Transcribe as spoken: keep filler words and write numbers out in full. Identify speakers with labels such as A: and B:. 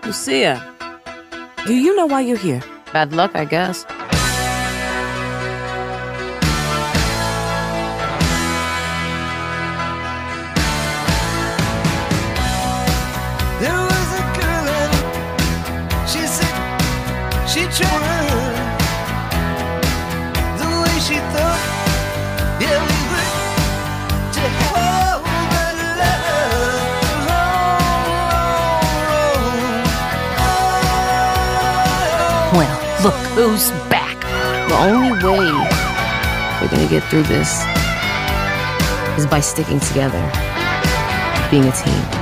A: Lucia, do you know why you're here?
B: Bad luck, I guess.
C: There was a girl and she said she tried the way she thought, yeah, we were to hold that love.
B: Well, look who's back. The only way we're gonna get through this is by sticking together, being a team.